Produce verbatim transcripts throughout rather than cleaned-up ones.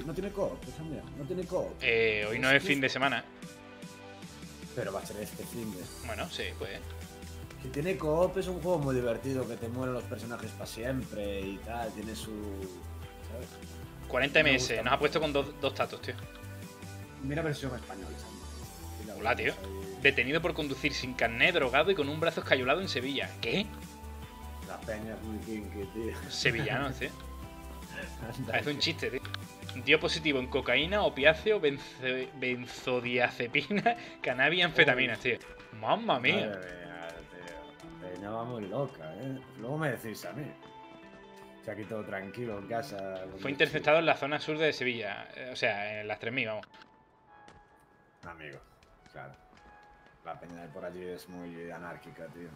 no tiene co-op, esa mía, no tiene co-op. Eh, hoy no es fin de semana. Pero va a ser este fin de. Bueno, sí, pues. Si tiene co-op es un juego muy divertido, que te mueren los personajes para siempre y tal, tiene su... ¿sabes? cuarenta M S, nos ha puesto con dos, dos tatos, tío. Mira versión española, ¿sabes? Hola, tío. Detenido por conducir sin carné, drogado y con un brazo escayolado en Sevilla. ¿Qué? La peña es muy kinky, tío. Sevillano, tío. Parece un chiste, tío. Dio positivo en cocaína, opiáceo, benzo benzodiazepina, cannabis y anfetaminas, tío. Mamma mía. Madre mía, tío. La peña va muy loca, ¿eh? Luego me decís a mí. Se aquí todo tranquilo en casa. Fue interceptado en la zona sur de Sevilla. O sea, en las tres mil, vamos. Amigo, claro. La peña de por allí es muy anárquica, tío.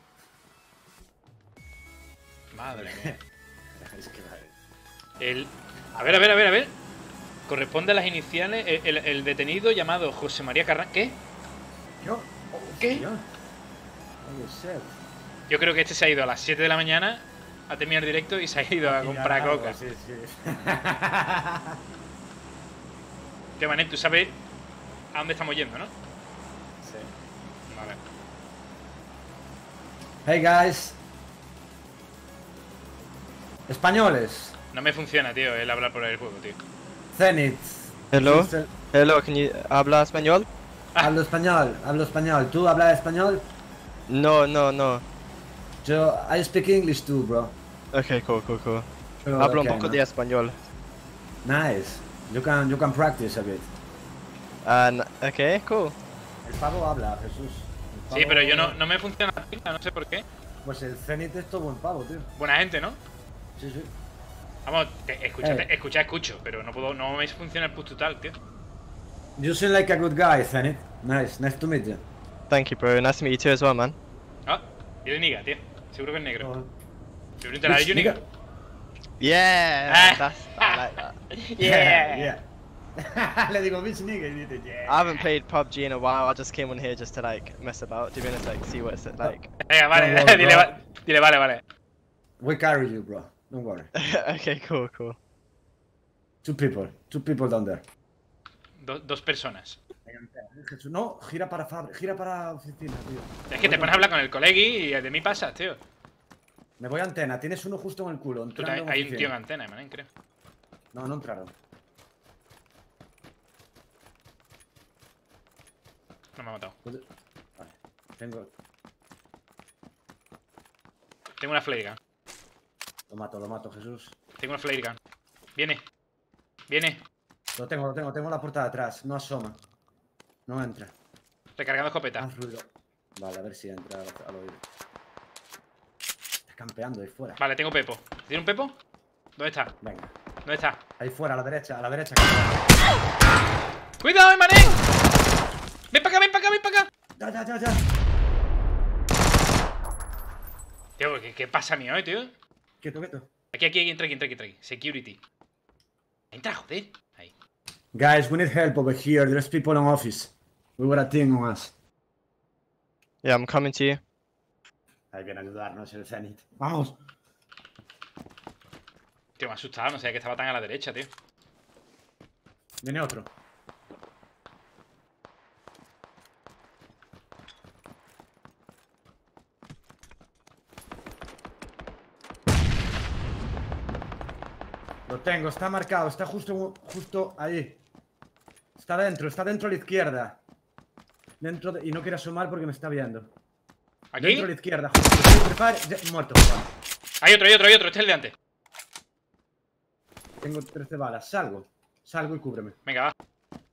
Madre mía. Es que vale. El... A ver, a ver, a ver, a ver. Corresponde a las iniciales. El, el, el detenido llamado José María Carran. ¿Qué? ¿Yo? ¿Qué? Yo. Ser. Yo creo que este se ha ido a las siete de la mañana a terminar directo y se ha ido a comprar algo, coca. Sí, sí. Tío, Manet, tú sabes a dónde estamos yendo, ¿no? Sí. Vale. Hey guys. Españoles. No me funciona, tío, el hablar por el juego, tío. Zenith. Hello. Hello, can you habla español? Ah. Hablo español, hablo español. ¿Tú hablas español? No, no, no. Yo, I speak English too, bro. Okay, cool, cool, cool. Pero, Hablo okay, un poco no. de español. Nice. You can, you can practice a bit. Uh, okay, cool. El pavo habla, Jesús. El pavo... Sí, pero yo no, no me funciona la pila, no sé por qué. Pues el Zenith es todo buen pavo, tío. Buena gente, ¿no? Sí, sí. Vamos, te, escúchate, Eh. escucha, escucho, pero no puedo, no me funciona el push total, tío. You seem like a good guy, Zenith. Nice, nice to meet you. Thank you, bro. Nice to meet you too as well, man. Ah, y de niga, tío. Seguro que es negro. Oh. Seguro que te la niga. Yeah, Ah. that's, I like that. Yeah. yeah. Le digo bitch nigga y dice yeah. I haven't played P U B G in a while. I just came on here just to like mess about, to be honest, like see what it's like. Venga, vale, Don't worry, dile, bro. va- dile, vale, vale. We carry you, bro. Don't worry. Okay, cool, cool. Two people. Two people down there. Do- dos personas. Jesús, no, gira para Fabre, gira para oficina, tío. Es que te pones a hablar con el colegui y de mí pasas, tío. Me voy a antena, tienes uno justo en el culo. Tú entrando te- en hay un oficina. tío en antena, man, creo. No, no entraron. No me ha matado. Vale, tengo... Tengo una flare gun. Lo mato, lo mato, Jesús. Tengo una flare gun. Viene. Viene. Lo tengo, lo tengo, tengo la puerta de atrás. No asoma. No entra. Recargando escopeta. Haz ruido. Vale, a ver si entra al, al oído. Está campeando ahí fuera. Vale, tengo Pepo. ¿Tiene un Pepo? ¿Dónde está? Venga. ¿Dónde está? Ahí fuera, a la derecha, a la derecha. ¡Cuidado, mané! ¡Ven para acá, ven para acá, ven para acá! Ya, ya, ya, ya. Tío, ¿qué, qué pasa mío, eh, tío? Quieto, quieto. Aquí, aquí, aquí, entra aquí, entra aquí, entra aquí. Security. Entra, joder. Ahí. Guys, we need help over here. There's people in office. We got a team on us. Yeah, I'm coming to you. Hay que ayudarnos el Zenith. Vamos. Tío, me ha asustado, no sabía que estaba tan a la derecha, tío. Viene otro. Lo tengo, está marcado, está justo, justo ahí. Está dentro, está dentro a la izquierda. Dentro de... Y no quiere asomar porque me está viendo. ¿Aquí? Dentro a la izquierda, justo. Prepare... ya- Muerto. Vale. Hay otro, hay otro, hay otro. Este es el de antes. Tengo trece balas. Salgo. Salgo y cúbreme. Venga, va.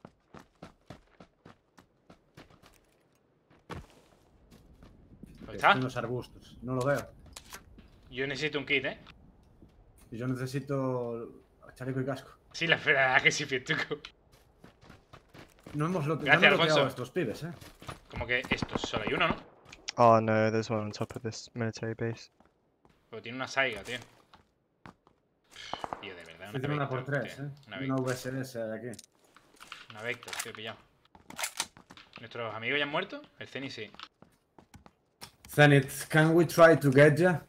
¿Dónde está? En los arbustos. No lo veo. Yo necesito un kit, ¿eh? Y yo necesito chaleco y casco. Sí, la verdad que sí, Pietuco. No hemos lo Gracias, no hemos Alfonso. a estos pibes, eh. Como que estos, solo hay uno, ¿no? Oh no, there's one on top of this military base. Pero tiene una saiga, tío. Tío, de verdad. Tiene una por Vector, tres, tío. eh. Una Una Vector, V S S de aquí. una Vector, tío, pillado. ¿Nuestros amigos ya han muerto? El Ceni sí. Zenith, can we try to get ya?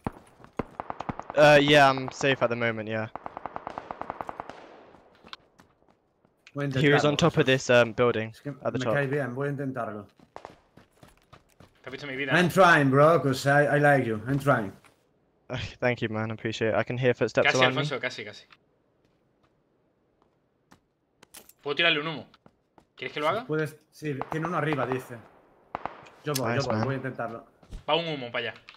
Uh, yeah, I'm safe at the moment, yeah. Voy a He was intentarlo, on top of Jesús. this um, building Es que at the me top. cae bien, voy a intentarlo. ¿Te has visto mi vida? I'm ¿no? trying, bro, because I, I like you. I'm trying. Ugh, Thank you, man. I appreciate it. I can hear footsteps Casi, around me. Alfonso, casi, casi. ¿Puedo tirarle un humo? ¿Quieres que lo haga? Puedes. Sí, tiene uno arriba, dice. Yo voy, Nice, yo voy, man. voy a intentarlo. Va un humo para allá.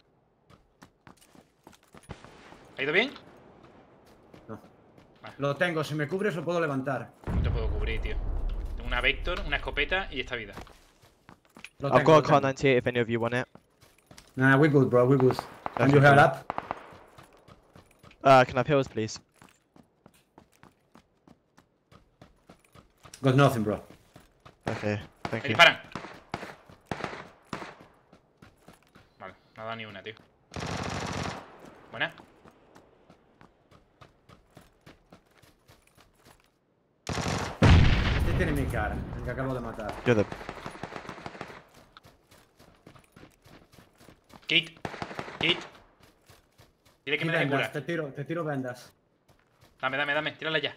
¿Ha ido bien? No. Vale. Lo tengo, si me cubres lo puedo levantar. No te puedo cubrir, tío. Tengo una Vector, una escopeta y esta vida. Lo I've tengo, got a lo Kar tengo. ninety-eight if any of you want it. Nah, we good, bro, we good. Can Okay, you head cool. up? Uh, can I have heals, please? Got nothing, bro. Okay, thank ¡Me you. disparan! Vale, no ha dado ni una, tío. Buena. Este tiene mi cara, el que acabo de matar. You're the. Kit. Kit. Dile que Y me dé vendas, cura. te tiro, te tiro vendas. Dame, dame, dame. Tírala ya.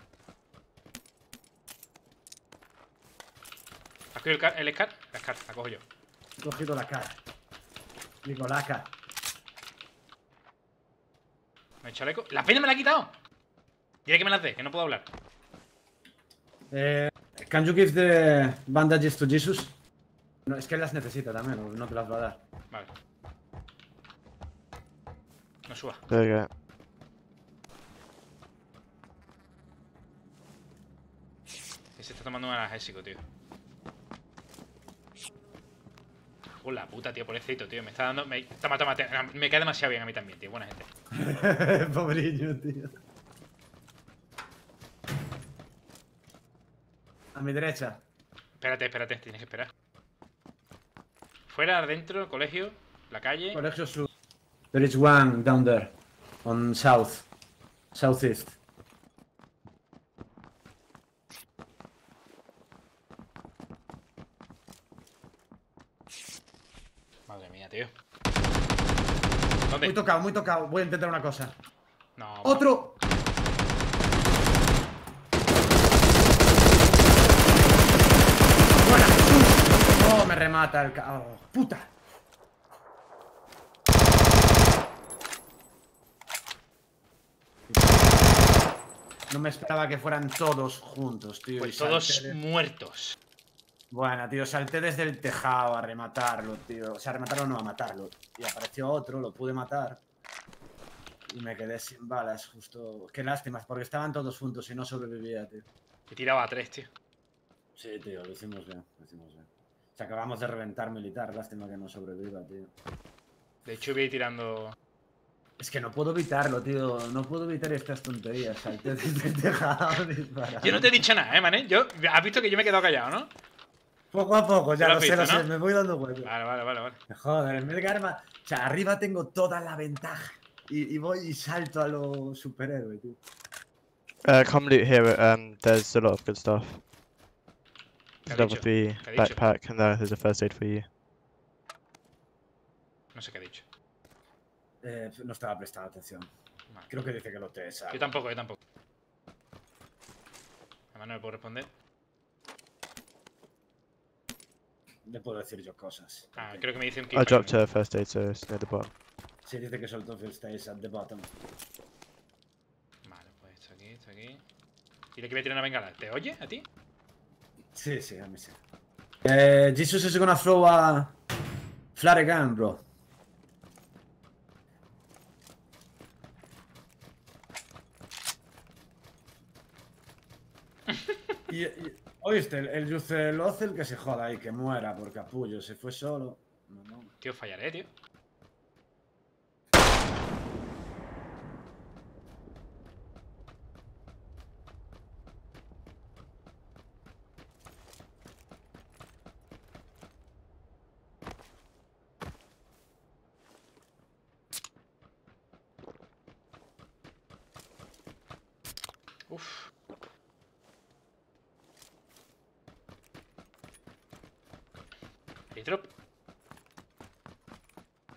¿Has cogido el, car el Scar? El Scar, la cojo yo. He cogido la cara. Digo, la cara. ¿Me he hecho chaleco? ¡La pena me la ha quitado! Dile que me las dé, que no puedo hablar. Eh, can you give the bandages to Jesus? No, es que él las necesita también, no, no te las va a dar. Vale. No suba. There you go. Se está tomando un analgésico, tío. Hola, puta, tío, pobrecito, tío. Me está dando. Me... Toma, toma, te- me cae demasiado bien a mí también, tío. Buena gente. Pobreño, tío. A mi derecha. Espérate, espérate, tienes que esperar. Fuera, adentro, colegio, la calle. Colegio Sur. There is one down there. On south. Southeast. Madre mía, tío. Muy ¿Dónde? tocado, muy tocado. Voy a intentar una cosa. No. ¡Otro! ¡Buena, Jesús! ¡Oh, me remata el ca... oh, ¡puta! No me esperaba que fueran todos juntos, tío. Pues y todos salté de- muertos. Bueno, tío, salté desde el tejado a rematarlo, tío. O sea, a rematarlo no, a matarlo. Y apareció otro, lo pude matar. Y me quedé sin balas, justo. Qué lástima, porque estaban todos juntos y no sobrevivía, tío. Y tiraba a tres, tío. Sí, tío, lo hicimos bien, lo hicimos bien. O sea, acabamos de reventar militar, lástima que no sobreviva, tío. De hecho, voy a ir tirando. Es que no puedo evitarlo, tío. No puedo evitar estas tonterías. Salté desde el tejado a disparar. Yo no te he dicho nada, eh, man. ¿eh? Yo... Has visto que yo me he quedado callado, ¿no? Poco a poco, ya Lo lo, has sé, visto, lo ¿no? sé. Me voy dando vueltas. Vale, vale, vale, vale. Joder, en vez de quedarme... O sea, arriba tengo toda la ventaja. Y, y voy y salto a lo superhéroe, tío. Uh, come loot here. Um, there's a lot of good stuff. ¿Qué ha Level dicho? three ¿Qué ha dicho? backpack, and there, there's a first aid for you. No sé qué ha dicho. Eh, no estaba prestando atención. Vale. Creo que dice que lo te sabe. Yo tampoco, yo tampoco. Además no me puedo responder. Le puedo decir yo cosas. Ah, creo que me dice un I kit. dropped a first aid, so it's near the bottom. Sí, dice que soltó First Stays at the bottom. Vale, pues esto aquí, esto aquí. Dile que voy a tirar una bengala. ¿Te oye a ti? Sí, sí, a mí sí. Eh, Jesus is gonna throw a flare gun, bro. y, y- oíste, el, el Yucelocel que se joda ahí, que muera por capullo, se fue solo. No, no. Tío, fallaré, tío. Uf. Drop.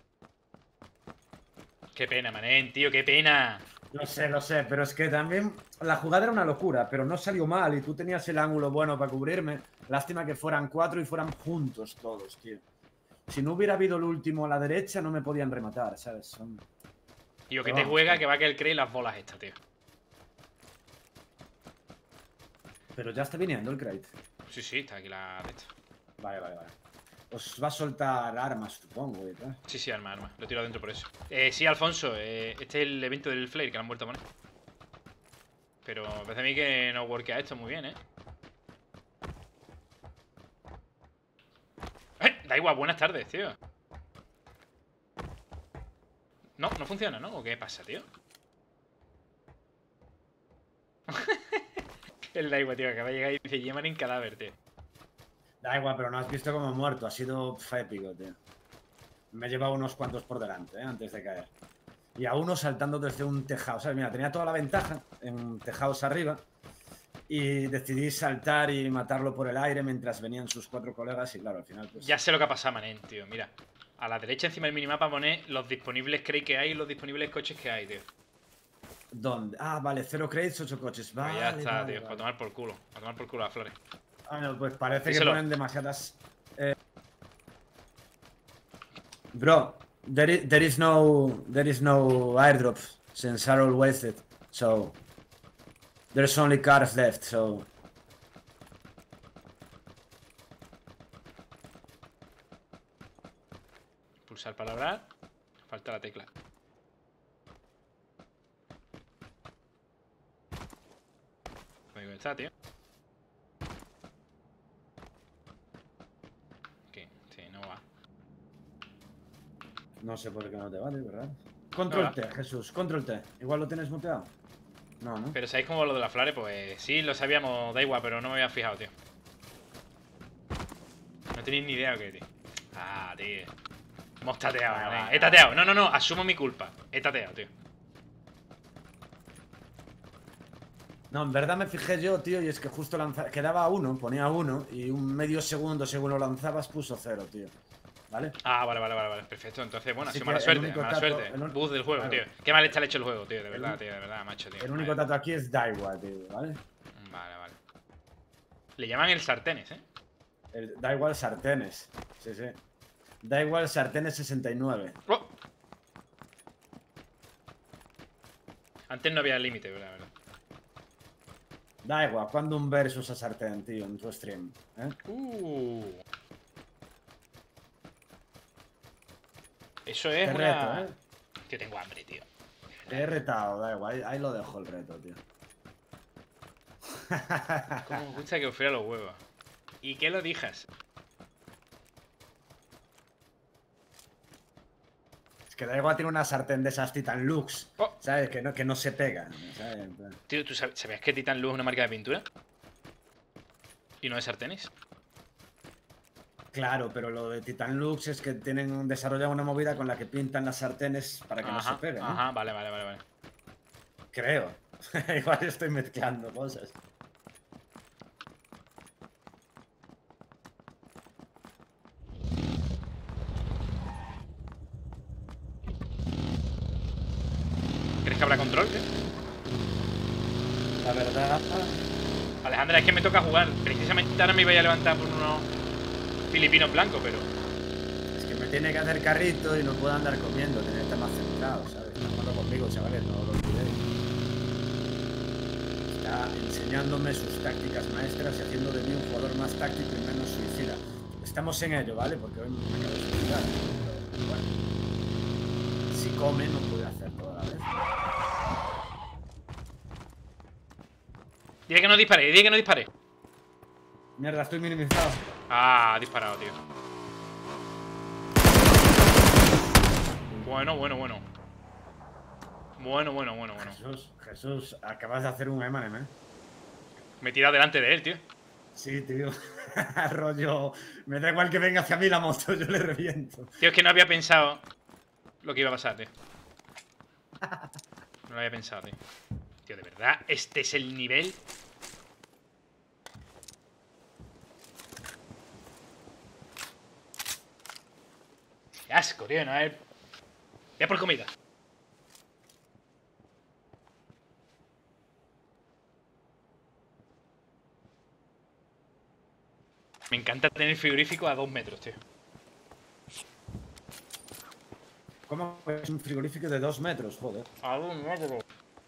Qué pena, manén, tío, qué pena. Lo sé, lo sé, pero es que también La jugada era una locura, pero no salió mal y tú tenías el ángulo bueno para cubrirme. Lástima que fueran cuatro y fueran juntos todos, tío. Si no hubiera habido el último a la derecha, no me podían rematar, ¿sabes? Son... Tío, que Pero te vamos, juega tío. que va a que el cree las bolas esta, tío. Pero ya está viniendo el crate. Sí, sí, está aquí la de esta. Vale, vale, vale. Os va a soltar armas, supongo, y tal. Sí, sí, arma, arma. Lo he tirado dentro por eso. Eh, sí, Alfonso, eh, este es el evento del Flare que lo han vuelto a poner. Pero me parece a mí que no workea esto muy bien, ¿eh? ¡Eh! Da igual, buenas tardes, tío. No, no funciona, ¿no? ¿O qué pasa, tío? El da igual, tío, acaba de llegar y dice Yeman en cadáver, tío. Da igual, pero no has visto cómo he muerto. Ha sido pf, épico, tío. Me he llevado unos cuantos por delante, ¿eh? Antes de caer. Y a uno saltando desde un tejado. ¿Sabes? Mira, tenía toda la ventaja en tejados arriba. Y decidí saltar y matarlo por el aire mientras venían sus cuatro colegas. Y claro, al final, pues. Ya sé lo que ha pasado, Manén, tío. Mira, a la derecha encima del minimapa pone los disponibles crate que hay y los disponibles coches que hay, tío. ¿Dónde? Ah, vale, cero crates, ocho coches. Pues Vale, ya está, vale, tío. vale. Para tomar por culo. Para tomar por culo a Flores. Ah, no, pues parece Díselo. que ponen demasiadas. Eh... Bro, there is, there is no there is no airdrops since are all wasted, so there's only cars left. So Pulsar para hablar. Falta la tecla. ¿Dónde está, tío? ¿Qué? Sí, no va. no sé por qué no te vale, ¿verdad? Control No va. T, Jesús, control T. Igual lo tienes muteado. No, no. Pero ¿sabéis cómo lo de las flores? Pues sí, lo sabíamos, da igual, pero no me había fijado, tío. No tenéis ni idea o qué, tío. Ah, tío. Hemos tateado, Vale, ¿vale? vale, He tateado. No, no, no, asumo mi culpa. He tateado, tío. No, en verdad me fijé yo, tío, y es que justo lanza... quedaba uno, ponía uno, y un medio segundo según lo lanzabas puso cero, tío. ¿Vale? Ah, vale, vale, vale, vale. Perfecto. Entonces, bueno, ha Así sido que mala el suerte, único mala tato- suerte. el un- Buzz del juego, claro. tío. Qué mal está hecho el juego, tío, de verdad, un- tío, de verdad, macho, tío. El único Vale. dato aquí es da igual, tío, ¿vale? Vale, vale. Le llaman el sartenes, ¿eh? El- da igual sartenes. Sí, sí. Da igual sartenes sesenta y nueve. ¡Oh! Antes no había límite, ¿verdad? ¿verdad? Da igual, cuando un versus a sartén, tío, en tu stream. ¿Eh? Uh. Eso es Te una... reto, ¿eh? Tío, tengo hambre, tío. Te he retado, da igual. Ahí, ahí lo dejo el reto, tío. Cómo me gusta que os fría los huevos. ¿Y qué lo dijas? Es que da igual, tiene una sartén de esas Titan Lux. Oh. ¿Sabes? Que no, que no se pega. ¿Sabes? En plan- Tío, ¿tú sab- sabías que Titan Luz es una marca de pintura? ¿Y no de sartenes? Claro, pero lo de Titan Lux es que tienen desarrollado una movida con la que pintan las sartenes para que no se Ajá, peguen. ¿no? ajá, vale, vale, vale, vale. Creo. Igual estoy mezclando cosas. ¿Crees que habrá control, tío? La verdad. Alejandra, es que me toca jugar. Precisamente ahora me iba a levantar por unos filipinos blancos, pero... Es que me tiene que hacer carrito y no puedo andar comiendo. Tiene que estar más centrado, ¿sabes? Está jugando conmigo, chavales, no lo olvidéis. Está enseñándome sus tácticas maestras y haciendo de mí un jugador más táctico y menos suicida. Estamos en ello, ¿vale? Porque hoy me acabo de suicidar. Pero bueno. Si come, no puede hacer todo a la vez. Dile que no dispare, dile que no dispare. Mierda, estoy minimizado. Ah, ha disparado, tío. Bueno, bueno, bueno. Bueno, bueno, bueno, bueno. Jesús, Jesús, acabas de hacer un Emanem, ¿eh? Me he tirado delante de él, tío. Sí, tío. Rollo. Me da igual que venga hacia mí la moto, yo le reviento. Tío, es que no había pensado lo que iba a pasar, tío. No lo había pensado, tío. Tío, de verdad, este es el nivel. Qué asco, tío, no es. Ya por comida. Me encanta tener frigorífico a dos metros, tío. ¿Cómo es un frigorífico de dos metros? Joder. A dos metros.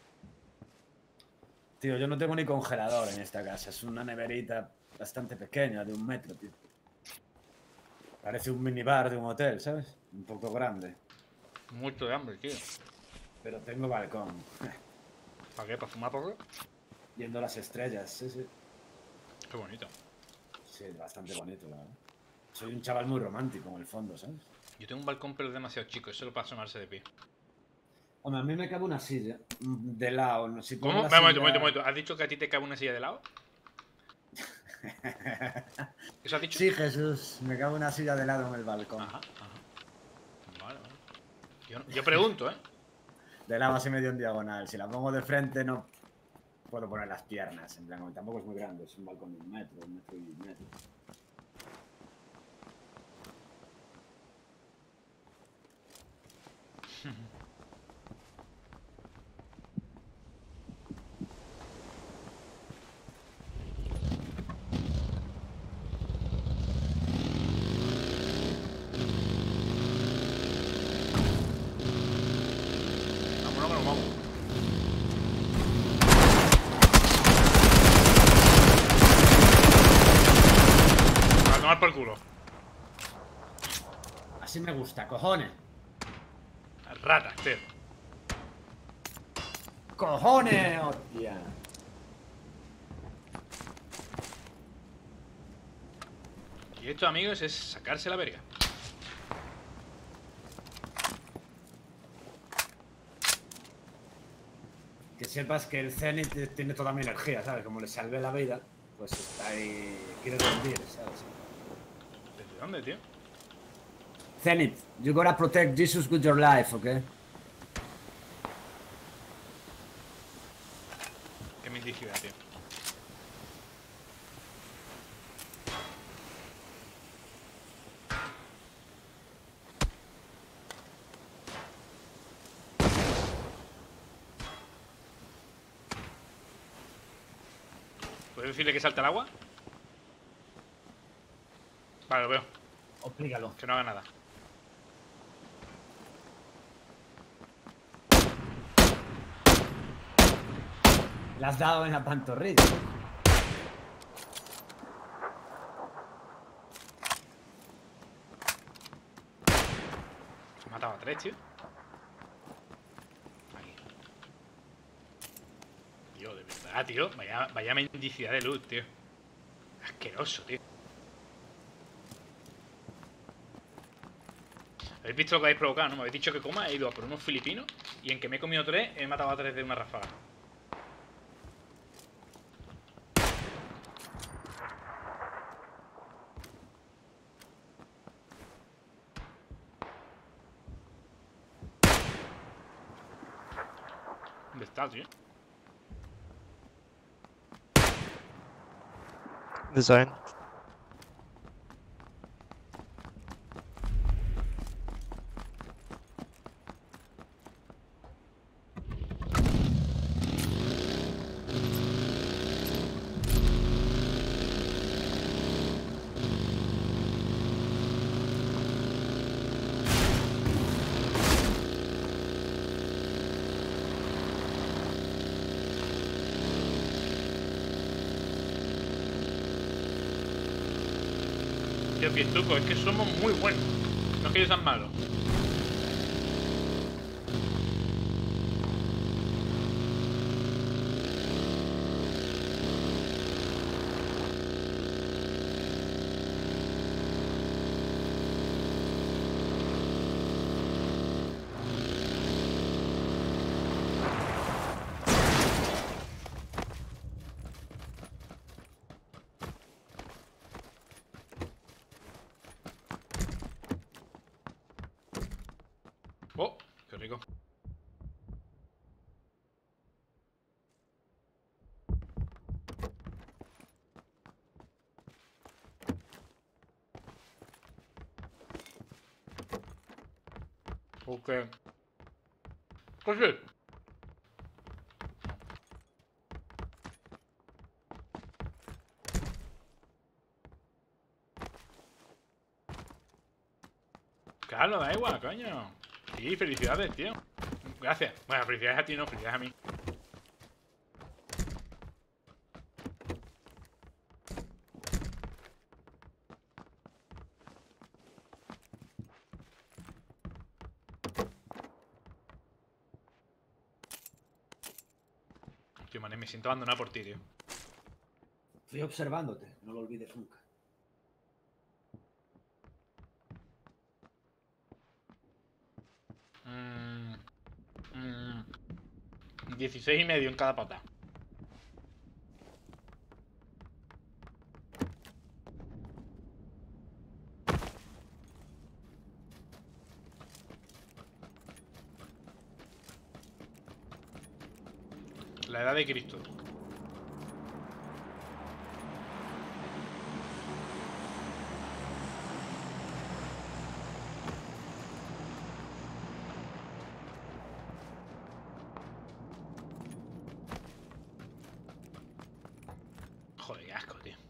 Tío, yo no tengo ni congelador en esta casa. Es una neverita bastante pequeña, de un metro, tío. Parece un minibar de un hotel, ¿sabes? Un poco grande. Mucho de hambre, tío. Pero tengo balcón. ¿Para qué? ¿Para fumar porro? Viendo las estrellas, sí, sí. Qué bonito. Sí, bastante bonito, la verdad. Soy un chaval muy romántico en el fondo, ¿sabes? Yo tengo un balcón pero es demasiado chico, es solo para asomarse de pie. Hombre, a mí me cabe una silla de lado. No sé ¿Cómo? la Un momento, un silla... momento, un momento. ¿Has dicho que a ti te cabe una silla de lado? ¿Eso has dicho? Sí, Jesús, me cabe una silla de lado en el balcón. Ajá, ajá. Vale, vale. Yo, yo pregunto, ¿eh? De lado así medio en diagonal. Si la pongo de frente no puedo poner las piernas. En plan, tampoco es muy grande, es un balcón de un metro, un metro y medio. Vámonos que nos vamos. A tomar por culo. Así me gusta, cojones. Ratas, tío. ¡Cojones, hostia! Y esto, amigos, es sacarse la verga. Que sepas que el Zenith tiene toda mi energía, ¿sabes? Como le salvé la vida, pues está ahí... quiere rendir, ¿sabes? ¿Desde dónde, tío? Zenith, you gotta protect Jesus with your life, ¿ok? Qué mendicidad, tío. ¿Puedes decirle que salte al agua? Vale, lo veo. Oblígalo. Que no haga nada. Le has dado en la pantorrilla. He matado a tres, tío. Ahí. Tío, de verdad, tío. Vaya, vaya mendicidad de luz, tío. Asqueroso, tío. ¿Habéis visto lo que habéis provocado, no? Me habéis dicho que coma, he ido a por unos filipinos y en que me he comido tres, he matado a tres de una ráfaga. ¿Dónde está, tío? The zone. Tío, que truco, es que somos muy buenos. No es que ellos sean malos. Oh, qué rico. Ok. Pues sí. Déjalo, da igual, coño. Sí, felicidades, tío. Gracias. Bueno, felicidades a ti, no, felicidades a mí. Tío, mané, me siento abandonado por ti, tío. Estoy observándote, no lo olvides nunca. Mm, mm, dieciséis y medio en cada pata. La edad de Cristo. Joder, qué asco, tío.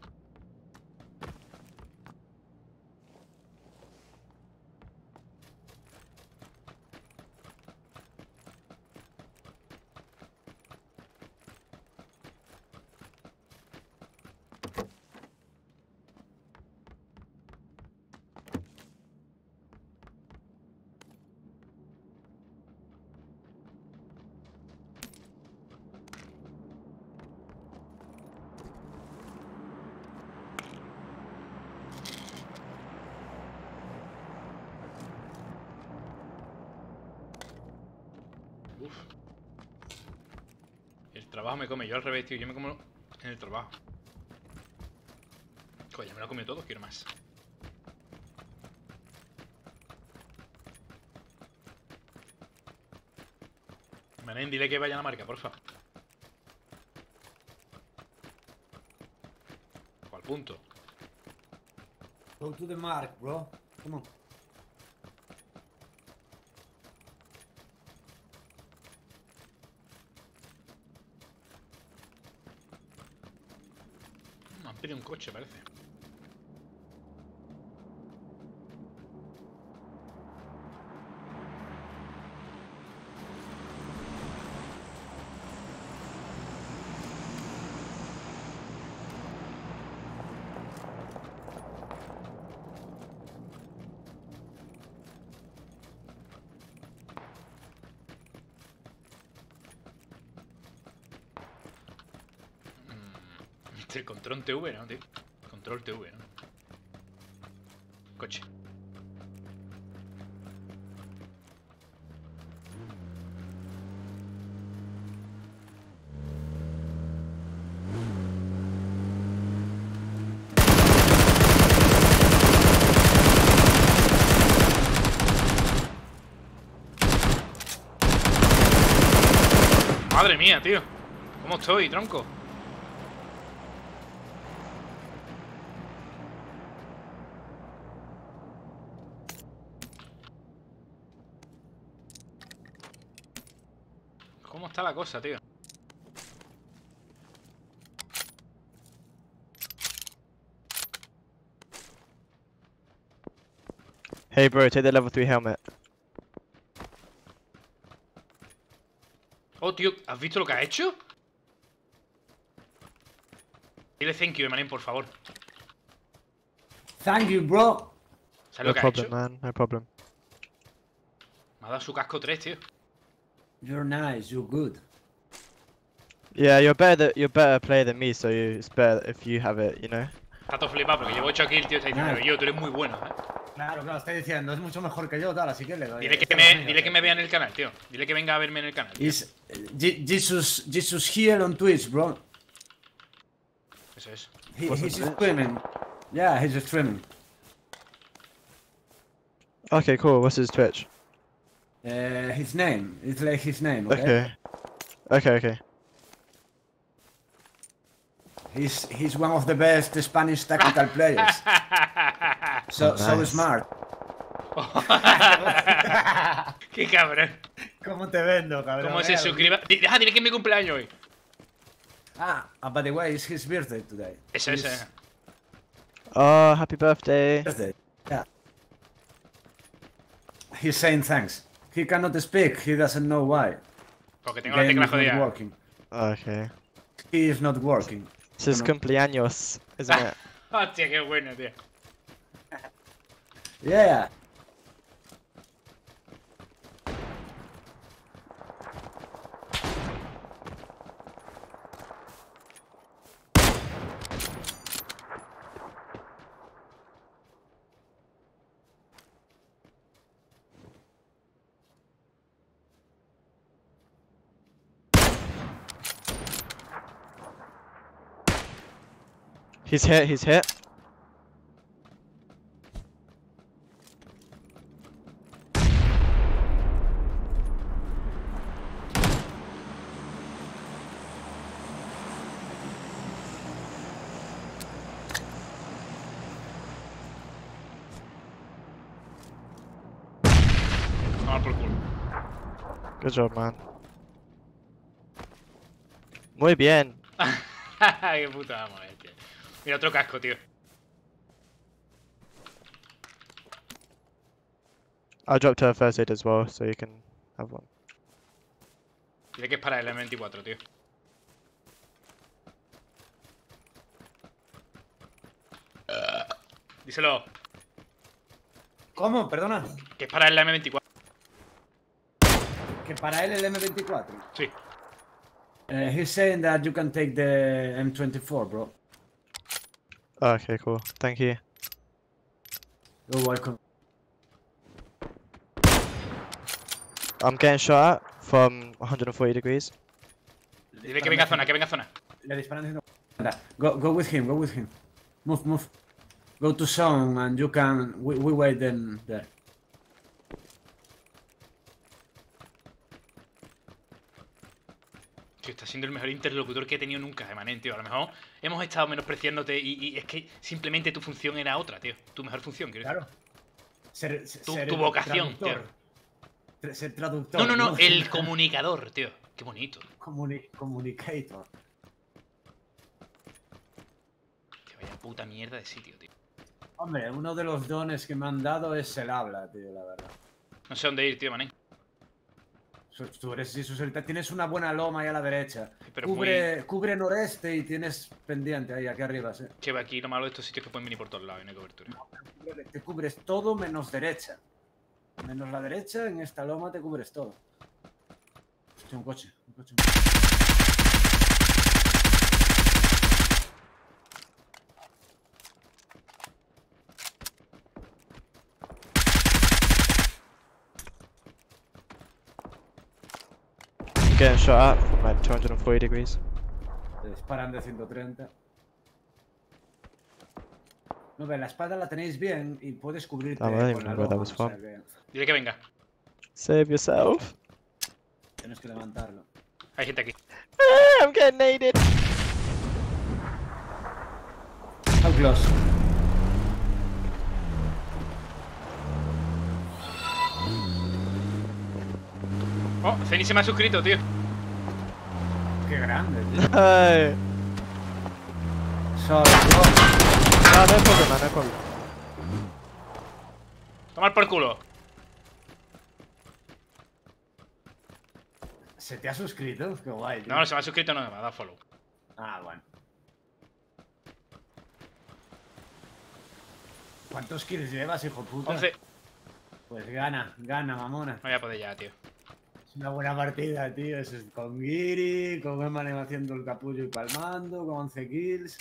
Uf. El trabajo me come, yo al revés, tío. Yo me como en el trabajo. Joder, ya me lo he comido todo, quiero más. Manen, dile que vaya a la marca, porfa. O al punto. Go to the mark, bro. Come on. Me han pedido un coche, parece. El control T V, ¿no, tío? Control T V, ¿no? Coche. Madre mía, tío. ¿Cómo estoy, tronco? ¿Cómo está la cosa, tío? Hey bro, take the level three helmet. Oh, tío, ¿has visto lo que ha hecho? Dile thank you, manín, por favor. Thank you, bro. ¿Sabes No lo que ha problem, hecho? man. No problem. Me ha dado su casco tres, tío. You're nice, you're good. Yeah, you're better. You're better player than me, so you, it's better if you have it. You know. Está todo flipado porque llevo ocho kills, tío. Está diciendo, Nice. yo, tú eres muy bueno, ¿eh? Claro, claro, estoy diciendo, es mucho mejor que yo, tal, así que le doy. Dile que, este me, lo dile que me mío. vea en el canal, tío. Dile que venga a verme en el canal. tío. Is Je- Jesus, Jesus here on Twitch, bro. Eso es. He, What's he's on Twitch? streaming. Yeah, he's streaming. Okay, cool. What's his Twitch? Uh, his name, it's like his name, okay? Okay. Okay, okay. He's he's one of the best Spanish tactical players. So Oh, so nice. smart. Qué cabrón. ¿Cómo te vendo, cabrón? ¿Cómo se Eh, suscriba? Di- Ah, dile que es mi cumpleaños hoy. Ah, uh, by the way, it's his birthday today. Eso, His eso. Oh, happy birthday. Birthday. Yeah. he's saying thanks. He cannot speak, he doesn't know why. Porque tengo la Game tecla is not jodida. working. Okay. He is not working. It's his no. cumpleaños, isn't it? Hostia, qué bueno, tío. Yeah. He's hit, he's hit. Vamos por culo. Good job, man. Muy bien. Qué puta amo, eh, tío. Mira, otro casco, tío. I'll drop to a first aid as well, so you can have one. Dile que es para el M veinticuatro, tío. Díselo. ¿Cómo? Perdona. Que es para el M veinticuatro. Que para él el M veinticuatro. Sí. Uh, he's saying that you can take the M twenty-four, bro. Okay, cool. Thank you. You're welcome. I'm getting shot at from one hundred forty degrees. Dile que venga a zona, que venga a zona. Le disparan diciendo... Go, go with him, go with him. Move, move. Go to zone and you can... We, we wait then there. Tío, está siendo el mejor interlocutor que he tenido nunca, Emanem, tío. A lo mejor hemos estado menospreciándote y, y es que simplemente tu función era otra, tío. Tu mejor función, quiero decir. Claro. Ser, ser, Tu- ser tu vocación, traductor. Tra- Ser traductor. No, no, no, el comunicador, tío. Qué bonito. Comuni communicator. Tío, vaya puta mierda de sitio, tío. Hombre, uno de los dones que me han dado es el habla, tío, la verdad. No sé dónde ir, tío, Emanem. Su- Tú eres sí, solita. Tienes una buena loma ahí a la derecha. Pero Cubre, cubre noreste y tienes pendiente ahí, aquí arriba, sí. Que aquí lo malo de estos sitios es que pueden venir por todos lados y no hay cobertura. Te cubres todo menos derecha. Menos la derecha, en esta loma te cubres todo. Hostia, un coche, un coche. I'm getting shot at from like two hundred forty degrees. Te disparan de ciento treinta. No, ve, la espada la tenéis bien y puedes cubrirte Ah, vale, con la remember that loma, was o sea fun. que Dile que venga. Save yourself. tienes que levantarlo. Hay gente aquí. Ah, I'm getting naded. How close? Oh, Zeni se me ha suscrito, tío. Qué grande, tío. Hey. Sorry, bro. No, no problem, man, no problem. Tomar por culo. ¿Se te ha suscrito? Qué guay, tío. No, no se me ha suscrito, no, me ha dado follow. Ah, bueno. ¿Cuántos kills llevas, hijo puta? once. Pues gana, gana, mamona. No voy a poder ya, tío. Es una buena partida, tío. Eso es con Giri, con Emanem haciendo el capullo y palmando, con once kills.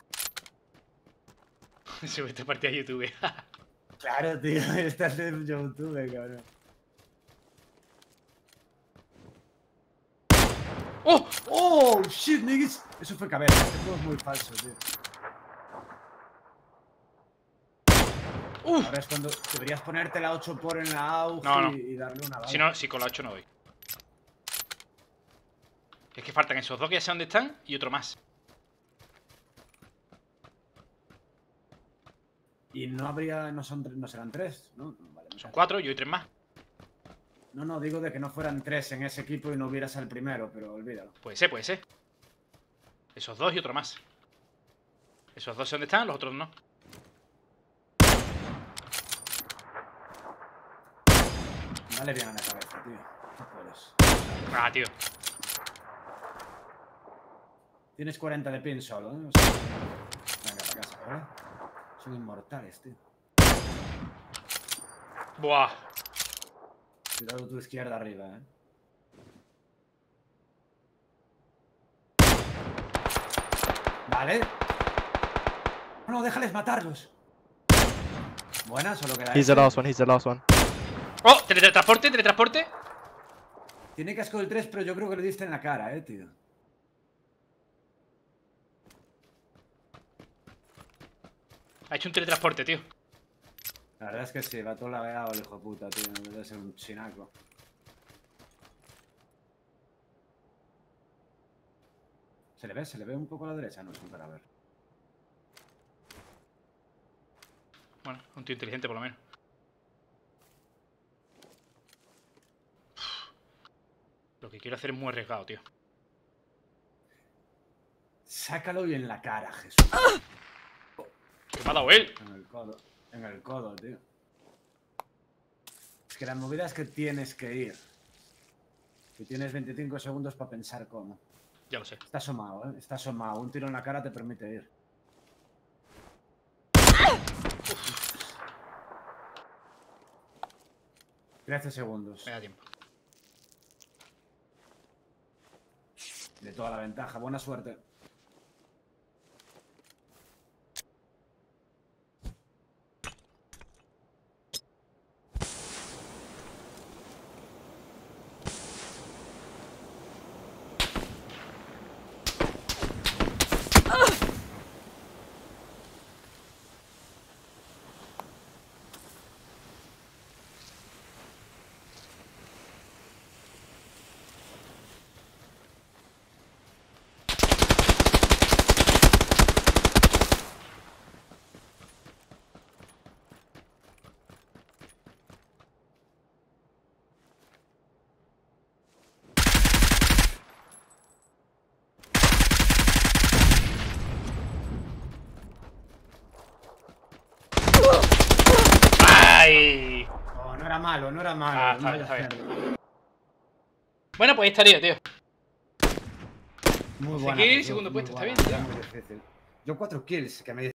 Sube esta partida a YouTube. Claro, tío. Estás en YouTube, cabrón. ¡Oh! ¡Oh, shit, niggas! Eso fue cabeza. Este juego es muy falso, tío. ¡Uf! Ahora es cuando deberías ponerte la ocho por en la auge No, no. Y, y darle una bala. Si no, si con la ocho no doy. Es que faltan esos dos que ya sé dónde están y otro más. Y no habría, no son, no serán tres, ¿no? Vale, Son cuatro, yo y tres más. No, no, digo de que no fueran tres en ese equipo y no hubieras al primero, pero olvídalo. Puede ser, puede ser. Esos dos y otro más. Esos dos sé dónde están, los otros no. Dale bien a la cabeza, tío. No puedes. Ah, tío. Tienes cuarenta de pin solo, ¿eh? O sea, venga, para casa, ¿vale? Son inmortales, tío. Buah. Cuidado tu izquierda arriba, ¿eh? Vale. No, déjales matarlos. Buena, solo queda He's the este. last one, he's the last one. ¡Oh! Teletransporte, teletransporte. Tiene casco del tres, pero yo creo que le diste en la cara, eh, tío. Ha hecho un teletransporte, tío. La verdad es que sí, va todo lagueado el hijo de puta, tío. Debe ser un chinaco. ¿Se le ve? ¿Se le ve un poco a la derecha? No, sin para ver. Bueno, un tío inteligente por lo menos. Lo que quiero hacer es muy arriesgado, tío. Sácalo y en la cara, Jesús. ¿Qué me ha dado él? En el codo. En el codo, tío. Es que la movida es que tienes que ir. Y tienes veinticinco segundos para pensar cómo. Ya lo sé. Está asomado, ¿eh? Está asomado. Un tiro en la cara te permite ir. trece segundos. Me da tiempo. De toda la ventaja. Buena suerte. ¡Ay! Oh, no era malo, no era malo. Ah, no está bien, era está bien. cerdo. Bueno, pues ahí estaría, tío. Muy once buena. kills, Jesús, segundo muy puesto, está buena, bien, tío. era muy difícil. Yo cuatro kills, que me